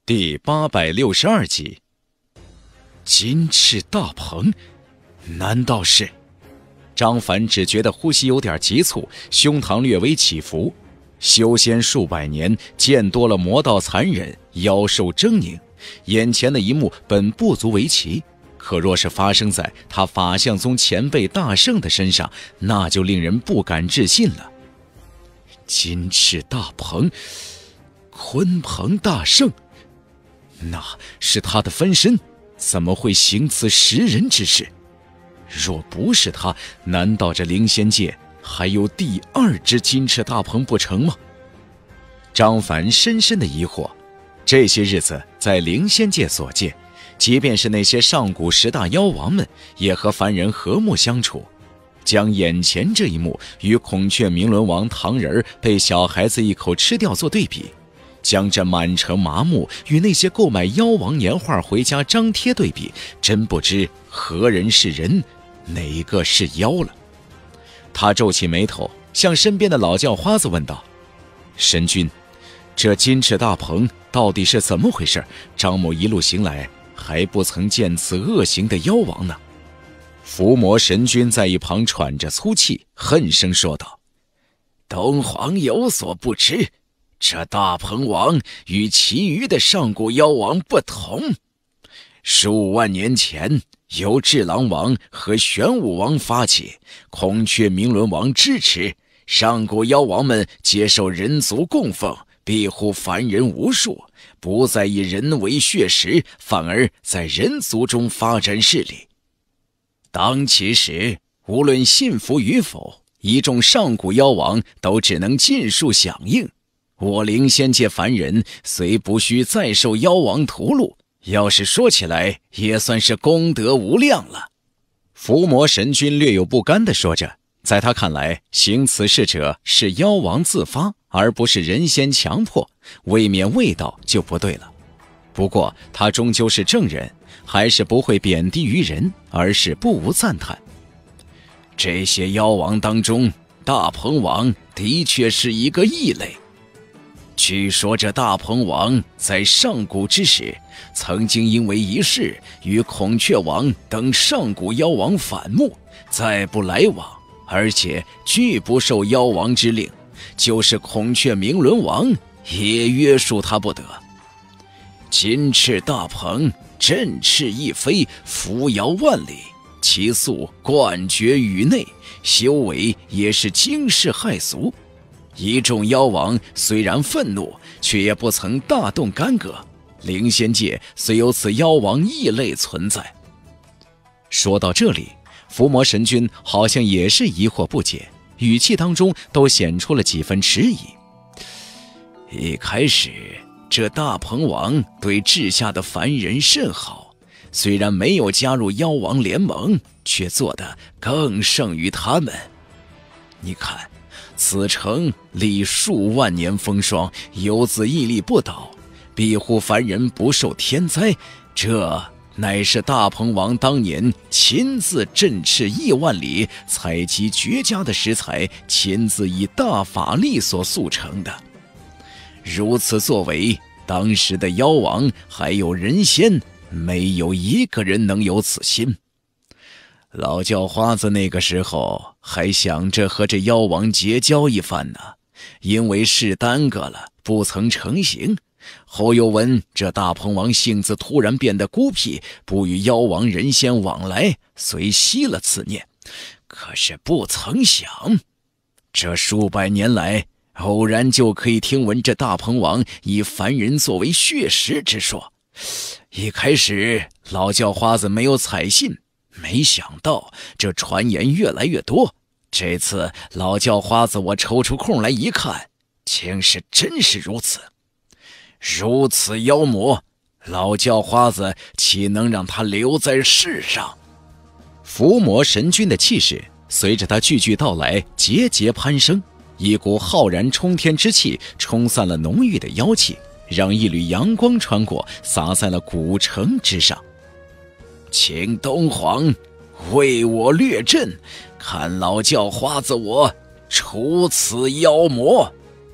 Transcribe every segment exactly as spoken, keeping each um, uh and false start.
第八百六十二集。金翅大鹏，难道是？张凡只觉得呼吸有点急促，胸膛略微起伏。修仙数百年，见多了魔道残忍，妖兽狰狞，眼前的一幕本不足为奇，可若是发生在他法相宗前辈大圣的身上，那就令人不敢置信了。金翅大鹏，鲲鹏大圣，那是他的分身，怎么会行此食人之事？若不是他，难道这灵仙界还有第二只金翅大鹏不成吗？张凡深深的疑惑。这些日子在灵仙界所见，即便是那些上古十大妖王们，也和凡人和睦相处。将眼前这一幕与孔雀明伦王唐人被小孩子一口吃掉做对比，将这满城麻木与那些购买妖王年画回家张贴对比，真不知何人是人，哪个是妖了。他皱起眉头，向身边的老叫花子问道：神君，这金翅大鹏到底是怎么回事？张某一路行来还不曾见此恶行的妖王呢。伏魔神君在一旁喘着粗气，恨声说道：东皇有所不知，这大鹏王与其余的上古妖王不同。数万年前，由智狼王和玄武王发起，孔雀明伦王支持，上古妖王们接受人族供奉，庇护凡人无数，不再以人为血食，反而在人族中发展势力。当其时，无论信服与否，一众上古妖王都只能尽数响应。我灵仙界凡人虽不需再受妖王屠戮，要是说起来也算是功德无量了。伏魔神君略有不甘地说着，在他看来，行此事者是妖王自发，而不是人仙强迫，未免味道就不对了。不过他终究是正人，还是不会贬低于人，而是不无赞叹。这些妖王当中，大鹏王的确是一个异类。据说这大鹏王在上古之时，曾经因为一事与孔雀王等上古妖王反目，再不来往，而且拒不受妖王之令，就是孔雀明伦王也约束他不得。金翅大鹏振翅一飞，扶摇万里，其速冠绝宇内，修为也是惊世骇俗。一众妖王虽然愤怒，却也不曾大动干戈。灵仙界虽有此妖王异类存在。说到这里，伏魔神君好像也是疑惑不解，语气当中都显出了几分迟疑。一开始这大鹏王对治下的凡人甚好，虽然没有加入妖王联盟，却做得更胜于他们。你看，此城历数万年风霜，游子屹立不倒，庇护凡人不受天灾，这乃是大鹏王当年亲自振翅亿万里，采集绝佳的食材，亲自以大法力所塑成的。如此作为，当时的妖王还有人仙，没有一个人能有此心。老叫花子那个时候还想着和这妖王结交一番呢，因为事耽搁了，不曾成行。后又闻这大鹏王性子突然变得孤僻，不与妖王人仙往来，遂息了此念。可是不曾想，这数百年来偶然就可以听闻这大鹏王以凡人作为血食之说。一开始老叫花子没有采信，没想到这传言越来越多。这次老叫花子我抽出空来一看，竟是真是如此。如此妖魔，老叫花子岂能让他留在世上？伏魔神君的气势随着他句句道来节节攀升，一股浩然冲天之气冲散了浓郁的妖气，让一缕阳光穿过，洒在了古城之上。请东皇为我略阵，看老叫花子我除此妖魔。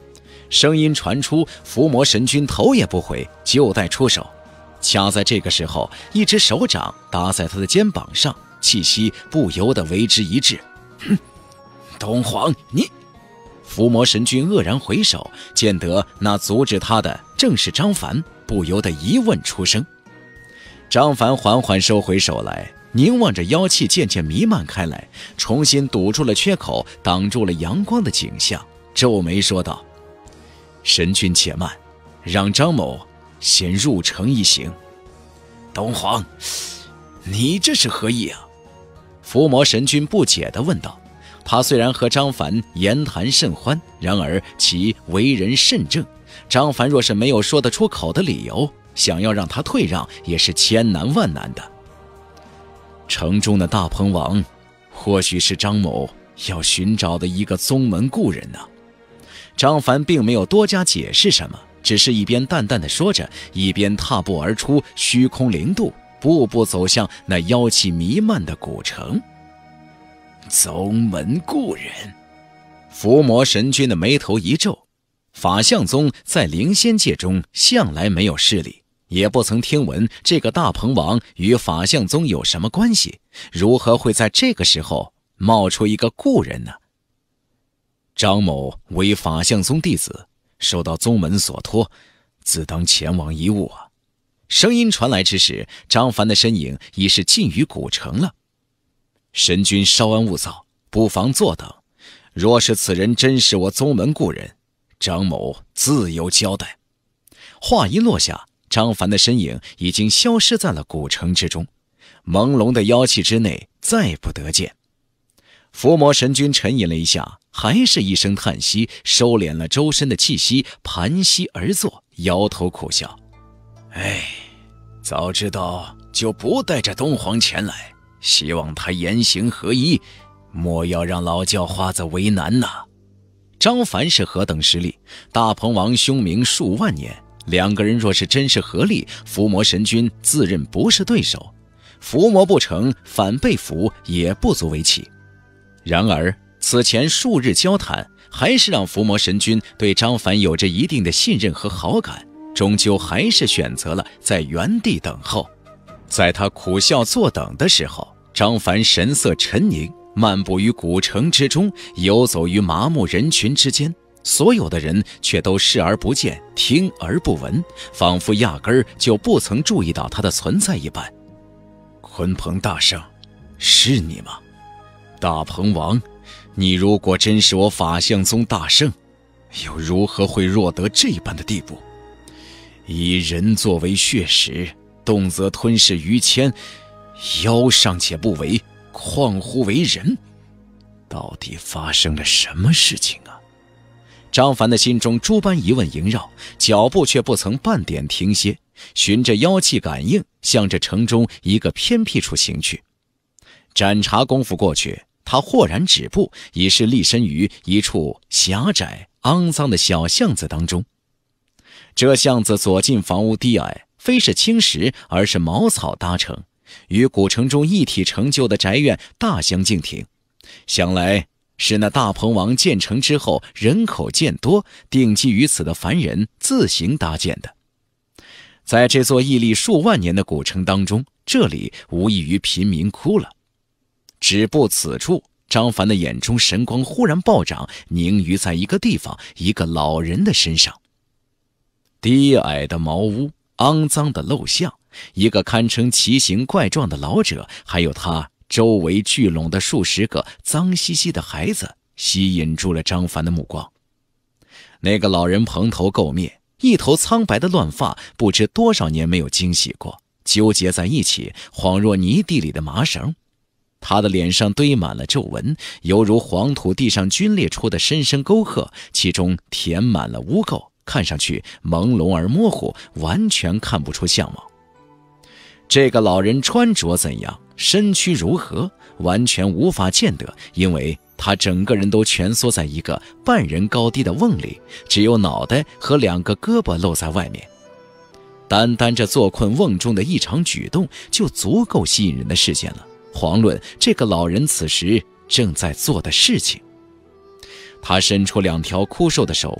声音传出，伏魔神君头也不回，就待出手。恰在这个时候，一只手掌搭在他的肩膀上，气息不由得为之一滞。哼，东皇，你……伏魔神君愕然回首，见得那阻止他的正是张凡，不由得疑问出声。张凡缓缓收回手来，凝望着妖气渐渐弥漫开来，重新堵住了缺口，挡住了阳光的景象，皱眉说道：“神君且慢，让张某先入城一行。”东皇，你这是何意啊？伏魔神君不解地问道。他虽然和张凡言谈甚欢，然而其为人甚正，张凡若是没有说得出口的理由，想要让他退让也是千难万难的。城中的大鹏王，或许是张某要寻找的一个宗门故人呢、啊。张凡并没有多加解释什么，只是一边淡淡的说着，一边踏步而出，虚空零度，步步走向那妖气弥漫的古城。宗门故人，伏魔神君的眉头一皱。法相宗在灵仙界中向来没有势力，也不曾听闻这个大鹏王与法相宗有什么关系，如何会在这个时候冒出一个故人呢？张某为法相宗弟子，受到宗门所托，自当前往一晤啊。声音传来之时，张凡的身影已是近于古城了。神君稍安勿躁，不妨坐等。若是此人真是我宗门故人，张某自有交代。话音落下，张凡的身影已经消失在了古城之中，朦胧的妖气之内再不得见。伏魔神君沉吟了一下，还是一声叹息，收敛了周身的气息，盘膝而坐，摇头苦笑：“哎，早知道就不带着东皇前来，希望他言行合一，莫要让老教花子为难呐。”张凡是何等实力？大鹏王凶名数万年，两个人若是真是合力，伏魔神君自认不是对手，伏魔不成，反被俘也不足为奇。然而此前数日交谈，还是让伏魔神君对张凡有着一定的信任和好感，终究还是选择了在原地等候。在他苦笑坐等的时候，张凡神色沉凝，漫步于古城之中，游走于麻木人群之间，所有的人却都视而不见，听而不闻，仿佛压根儿就不曾注意到他的存在一般。鲲鹏大圣，是你吗？大鹏王，你如果真是我法相宗大圣，又如何会弱得这般的地步？以人作为血食，动辄吞噬于千，妖尚且不为，况乎为人？到底发生了什么事情啊？张凡的心中诸般疑问萦绕，脚步却不曾半点停歇，循着妖气感应，向着城中一个偏僻处行去。盏茶功夫过去，他豁然止步，已是立身于一处狭窄肮脏的小巷子当中。这巷子左近房屋低矮，非是青石，而是茅草搭成，与古城中一体成就的宅院大相径庭。想来是那大鹏王建成之后，人口渐多，定居于此的凡人自行搭建的。在这座屹立数万年的古城当中，这里无异于贫民窟了。止步此处，张凡的眼中神光忽然暴涨，凝于在一个地方，一个老人的身上。低矮的茅屋，肮脏的陋巷，一个堪称奇形怪状的老者，还有他周围聚拢的数十个脏兮兮的孩子，吸引住了张凡的目光。那个老人蓬头垢面，一头苍白的乱发，不知多少年没有清洗过，纠结在一起，恍若泥地里的麻绳。他的脸上堆满了皱纹，犹如黄土地上皲裂出的深深沟壑，其中填满了污垢，看上去朦胧而模糊，完全看不出相貌。这个老人穿着怎样，身躯如何，完全无法见得，因为他整个人都蜷缩在一个半人高低的瓮里，只有脑袋和两个胳膊露在外面。单单这坐困瓮中的一场举动，就足够吸引人的视线了，遑论这个老人此时正在做的事情。他伸出两条枯瘦的手臂，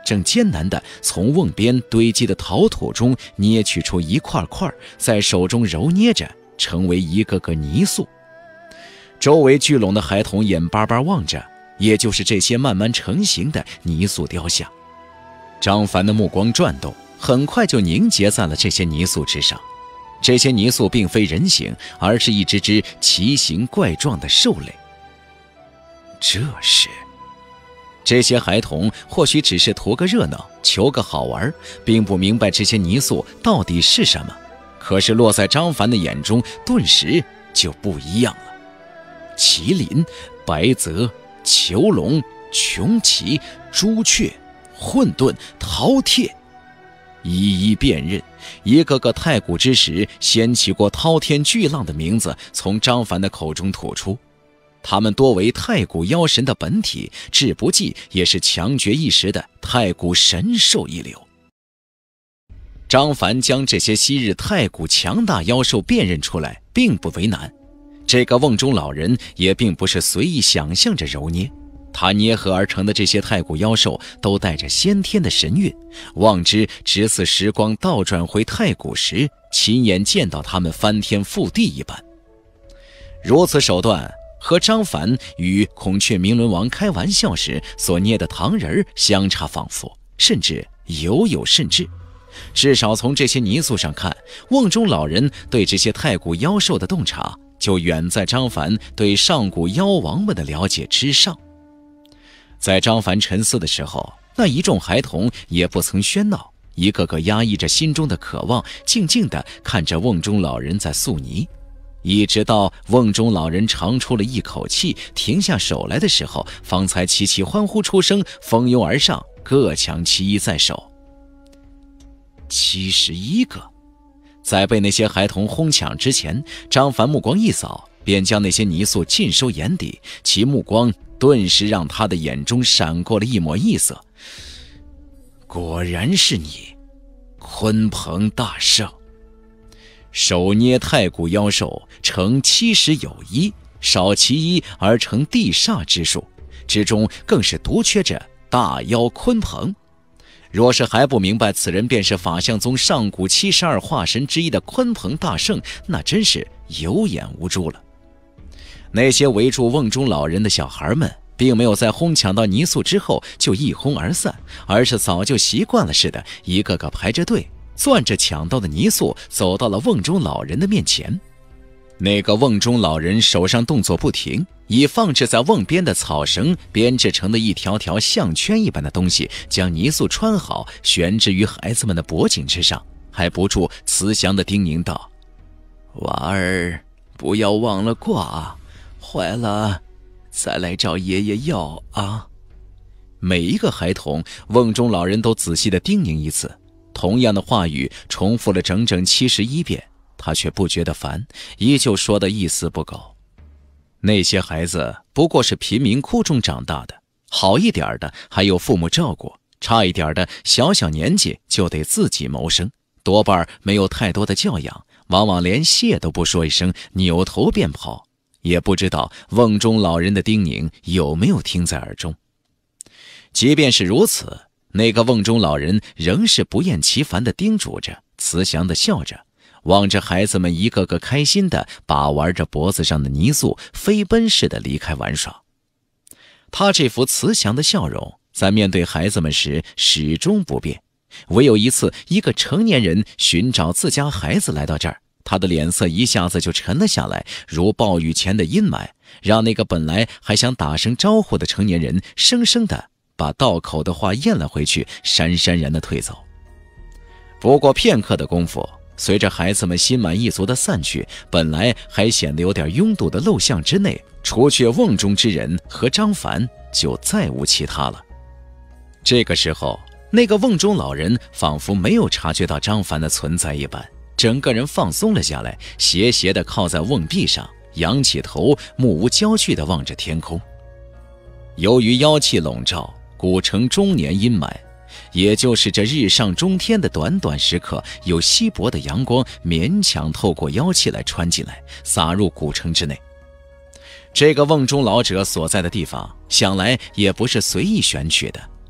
正艰难地从瓮边堆积的陶土中捏取出一块块，在手中揉捏着，成为一个个泥塑。周围聚拢的孩童眼巴巴望着，也就是这些慢慢成型的泥塑雕像。张凡的目光转动，很快就凝结在了这些泥塑之上。这些泥塑并非人形，而是一只只奇形怪状的兽类。这是这些孩童或许只是图个热闹，求个好玩，并不明白这些泥塑到底是什么。可是落在张凡的眼中，顿时就不一样了。麒麟、白泽、囚龙、穷奇、朱雀、混沌、饕餮，一一辨认，一个个太古之时掀起过滔天巨浪的名字从张凡的口中吐出。他们多为太古妖神的本体，志不济也是强绝一时的太古神兽一流。张凡将这些昔日太古强大妖兽辨认出来，并不为难。这个瓮中老人也并不是随意想象着揉捏，他捏合而成的这些太古妖兽都带着先天的神韵，望之只似时光倒转回太古时，亲眼见到他们翻天覆地一般。如此手段和张凡与孔雀明伦王开玩笑时所捏的糖人相差仿佛，甚至犹有甚至。至少从这些泥塑上看，瓮中老人对这些太古妖兽的洞察就远在张凡对上古妖王们的了解之上。在张凡沉思的时候，那一众孩童也不曾喧闹，一个个压抑着心中的渴望，静静地看着瓮中老人在塑泥。一直到瓮中老人长出了一口气，停下手来的时候，方才齐齐欢呼出声，蜂拥而上，各抢其一在手。七十一个。在被那些孩童哄抢之前，张凡目光一扫，便将那些泥塑尽收眼底，其目光顿时让他的眼中闪过了一抹异色。果然是你，鲲鹏大圣。手捏太古妖兽，成七十有一，少其一而成地煞之术，之中更是独缺着大妖鲲鹏。若是还不明白此人便是法相宗上古七十二化神之一的鲲鹏大圣，那真是有眼无珠了。那些围住瓮中老人的小孩们并没有在哄抢到泥塑之后就一哄而散，而是早就习惯了似的，一个个排着队，攥着抢到的泥塑，走到了瓮中老人的面前。那个瓮中老人手上动作不停，以放置在瓮边的草绳编制成的一条条项圈一般的东西，将泥塑穿好，悬置于孩子们的脖颈之上，还不住慈祥地叮咛道：“娃儿，不要忘了挂，坏了再来找爷爷要啊。”每一个孩童，瓮中老人都仔细地叮咛一次，同样的话语重复了整整七十一遍，他却不觉得烦，依旧说得一丝不苟。那些孩子不过是贫民窟中长大的，好一点的还有父母照顾，差一点的小小年纪就得自己谋生，多半没有太多的教养，往往连谢都不说一声，扭头便跑，也不知道瓮中老人的叮咛有没有听在耳中。即便是如此，那个瓮中老人仍是不厌其烦地叮嘱着，慈祥地笑着，望着孩子们一个个开心地把玩着脖子上的泥塑，飞奔似的离开玩耍。他这副慈祥的笑容在面对孩子们时始终不变，唯有一次一个成年人寻找自家孩子来到这儿，他的脸色一下子就沉了下来，如暴雨前的阴霾，让那个本来还想打声招呼的成年人生生地把道口的话咽了回去，姗姗然地退走。不过片刻的功夫，随着孩子们心满意足地散去，本来还显得有点拥堵的陋巷之内，除却瓮中之人和张凡，就再无其他了。这个时候，那个瓮中老人仿佛没有察觉到张凡的存在一般，整个人放松了下来，斜斜地靠在瓮壁上，仰起头，目无焦距地望着天空。由于妖气笼罩，古城终年阴霾，也就是这日上中天的短短时刻，有稀薄的阳光勉强透过妖气来穿进来，洒入古城之内。这个瓮中老者所在的地方，想来也不是随意选取的，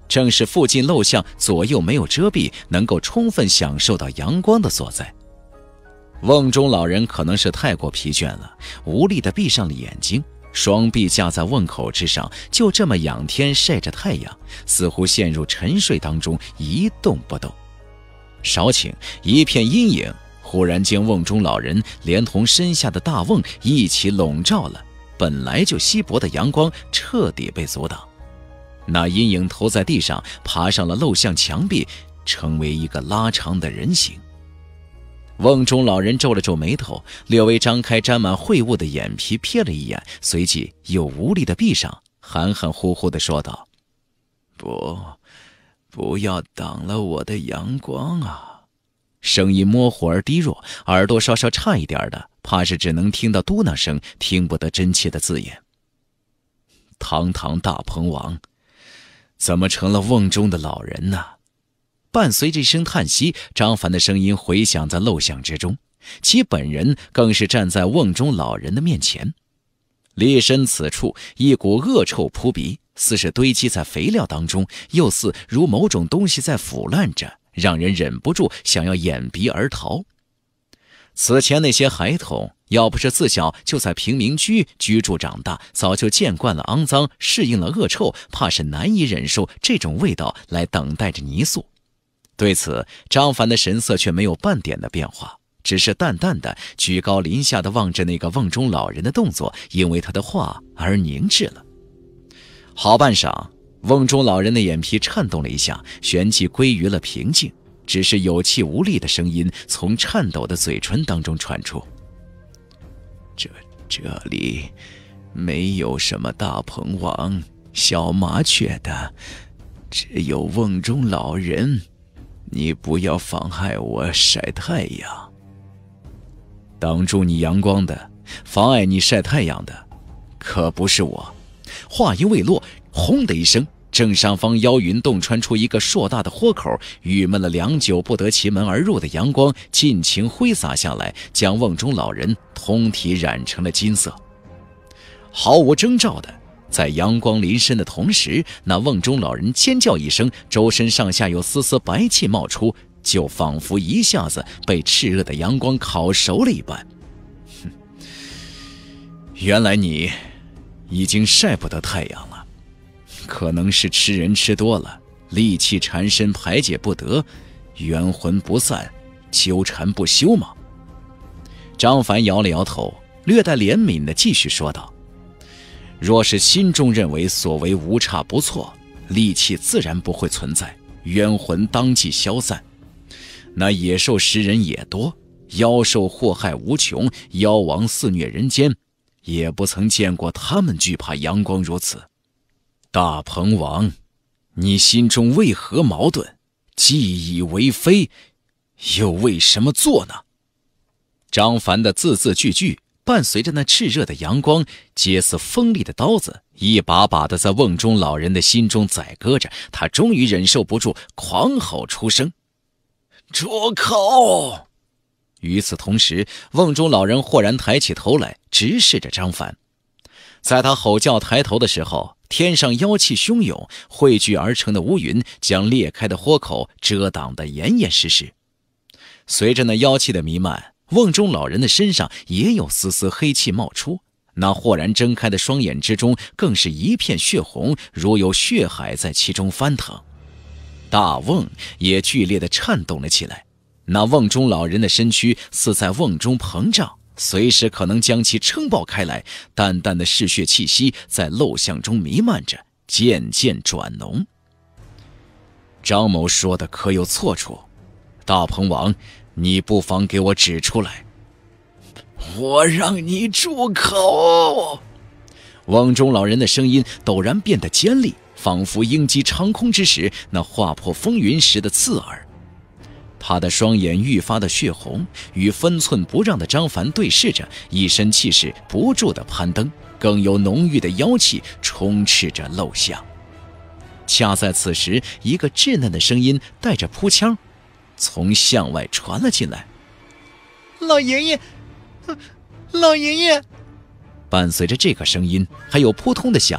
正是附近陋巷左右没有遮蔽，能够充分享受到阳光的所在。瓮中老人可能是太过疲倦了，无力地闭上了眼睛，双臂架在瓮口之上，就这么仰天晒着太阳，似乎陷入沉睡当中，一动不动。少顷，一片阴影忽然将瓮中老人连同身下的大瓮一起笼罩了，本来就稀薄的阳光彻底被阻挡。那阴影投在地上，爬上了陋巷墙壁，成为一个拉长的人形。瓮中老人皱了皱眉头，略微张开沾满秽物的眼皮瞥了一眼，随即又无力地闭上，含含糊糊地说道：“不，不要挡了我的阳光啊！”声音模糊而低弱，耳朵稍稍差一点的，怕是只能听到嘟囔声，听不得真切的字眼。堂堂大鹏王，怎么成了瓮中的老人呢？伴随着一声叹息，张凡的声音回响在陋巷之中，其本人更是站在瓮中老人的面前。立身此处，一股恶臭扑鼻，似是堆积在肥料当中，又似如某种东西在腐烂着，让人忍不住想要掩鼻而逃。此前那些孩童，要不是自小就在贫民区居住长大，早就见惯了肮脏，适应了恶臭，怕是难以忍受这种味道，来等待着泥塑。对此，张凡的神色却没有半点的变化，只是淡淡的居高临下的望着那个瓮中老人的动作，因为他的话而凝滞了。好半晌，瓮中老人的眼皮颤动了一下，旋即归于了平静，只是有气无力的声音从颤抖的嘴唇当中传出：“这这里没有什么大鹏王、小麻雀的，只有瓮中老人。你不要妨害我晒太阳。挡住你阳光的，妨碍你晒太阳的，可不是我。”话音未落，轰的一声，正上方腰云洞穿出一个硕大的豁口，郁闷了良久不得其门而入的阳光尽情挥洒下来，将瓮中老人通体染成了金色。毫无征兆的，在阳光临身的同时，那瓮中老人尖叫一声，周身上下有丝丝白气冒出，就仿佛一下子被炽热的阳光烤熟了一般。哼，原来你已经晒不得太阳了，可能是吃人吃多了，戾气缠身排解不得，冤魂不散，纠缠不休吗？张凡摇了摇头，略带怜悯地继续说道：“若是心中认为所为无差不错，戾气自然不会存在，冤魂当即消散。那野兽食人也多，妖兽祸害无穷，妖王肆虐人间，也不曾见过他们惧怕阳光如此。大鹏王，你心中为何矛盾？既以为非，又为什么做呢？”张凡的字字句句伴随着那炽热的阳光，皆似锋利的刀子，一把把的在瓮中老人的心中宰割着。他终于忍受不住，狂吼出声：“住口！”与此同时，瓮中老人豁然抬起头来，直视着张凡。在他吼叫抬头的时候，天上妖气汹涌，汇聚而成的乌云将裂开的豁口遮挡得严严实实。随着那妖气的弥漫，瓮中老人的身上也有丝丝黑气冒出，那豁然睁开的双眼之中更是一片血红，如有血海在其中翻腾。大瓮也剧烈地颤动了起来，那瓮中老人的身躯似在瓮中膨胀，随时可能将其撑爆开来，淡淡的嗜血气息在陋巷中弥漫着，渐渐转浓。张某说的可有错处？大鹏王，你不妨给我指出来。我让你住口！瓮中老人的声音陡然变得尖利，仿佛鹰击长空之时那划破风云时的刺耳。他的双眼愈发的血红，与分寸不让的张凡对视着，一身气势不住的攀登，更有浓郁的妖气充斥着陋巷。恰在此时，一个稚嫩的声音带着扑腔从巷外传了进来：“ 老爷爷，老爷爷！” 伴随着这个声音，还有扑通的响动，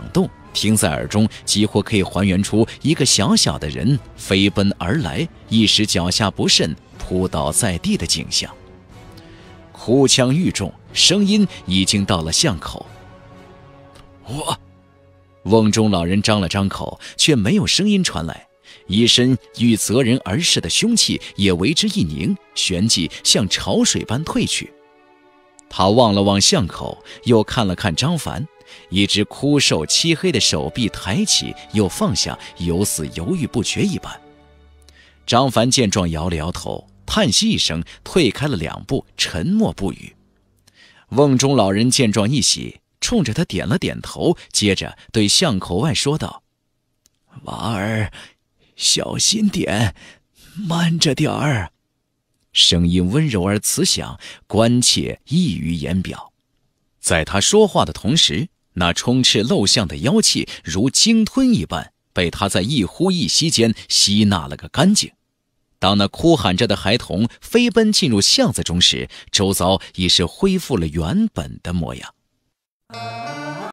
听在耳中，几乎可以还原出一个小小的人飞奔而来，一时脚下不慎扑倒在地的景象。哭腔愈重，声音已经到了巷口。我，瓮中老人张了张口，却没有声音传来，一身欲择人而噬的凶气也为之一凝，旋即像潮水般退去。他望了望巷口，又看了看张凡，一只枯瘦漆黑的手臂抬起又放下，犹似犹豫不决一般。张凡见状摇了摇头，叹息一声，退开了两步，沉默不语。瓮中老人见状一喜，冲着他点了点头，接着对巷口外说道：“娃儿，小心点，慢着点儿。”声音温柔而慈祥，关切溢于言表。在他说话的同时，那充斥陋巷的妖气如鲸吞一般，被他在一呼一吸间吸纳了个干净。当那哭喊着的孩童飞奔进入巷子中时，周遭已是恢复了原本的模样。